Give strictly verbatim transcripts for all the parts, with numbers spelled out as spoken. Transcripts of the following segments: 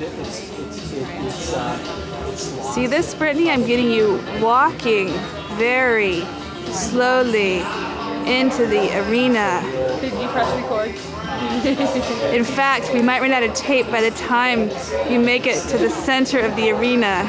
It's, it's, it's, uh, it's See this, Brittany? I'm getting you walking very slowly into the arena. Did you press record? In fact, we might run out of tape by the time you make it to the center of the arena.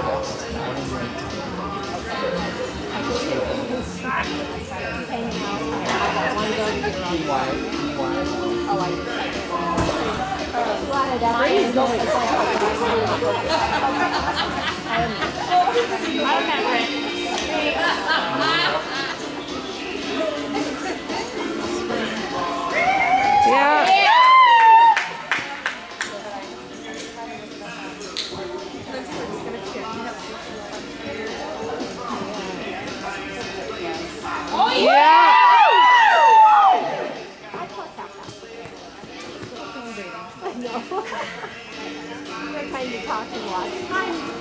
Yeah. Yeah. Every time you talk to watch.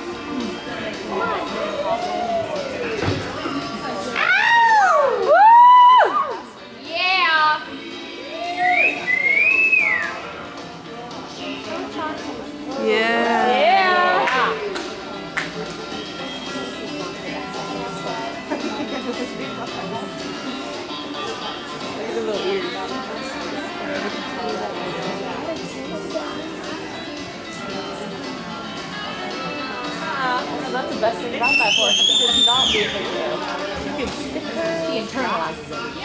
Yeah. That's the best thing about that horse. It does not be a big deal. He internalizes it.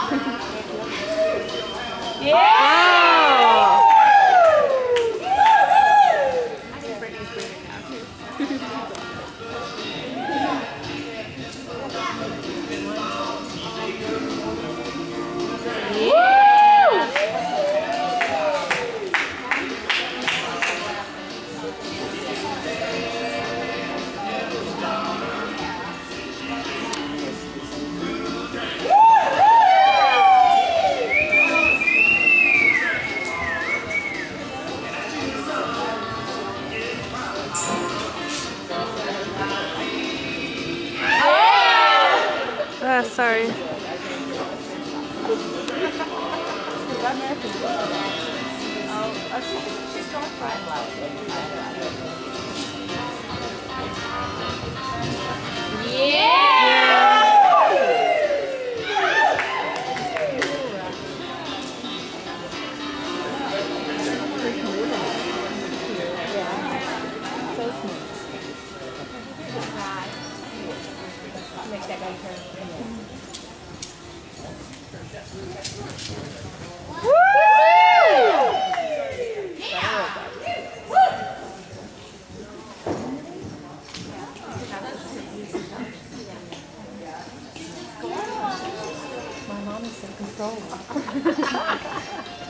Yeah! Yeah. I think Brittany's breathing now too. Ah, sorry. Make that guy turn. My mom is so controlled.